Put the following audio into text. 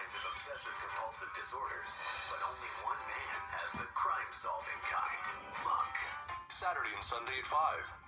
kinds of obsessive-compulsive disorders, but only one man has the crime-solving kind. Monk. Saturday and Sunday at 5.